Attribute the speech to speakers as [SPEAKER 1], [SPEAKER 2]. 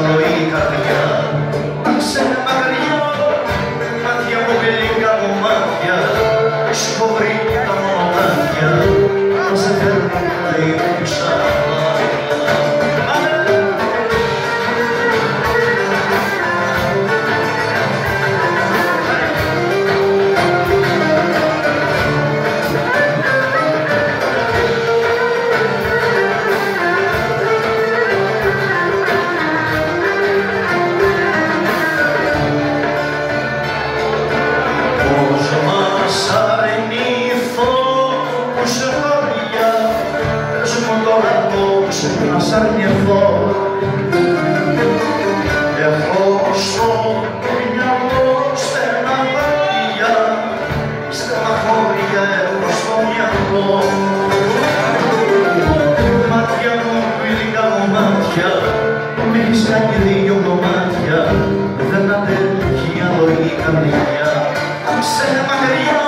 [SPEAKER 1] άλλο η καρδιά. Άσε με μακριά, μάτια μου γλυκά κομμάτια, σου έχω βρει τα μονοπάτια, μας έφερνει ξανά. Να σ' αρνηθώ, έχω στο μυαλό στενά μάτια, στεναχώρια έχω στο μυαλό. Μάτια μου γλυκά κομμάτια, μ' έχεις κάνει δύο κομμάτια, δεν αντέχει άλλο η καρδιά. Άσε με μακριά.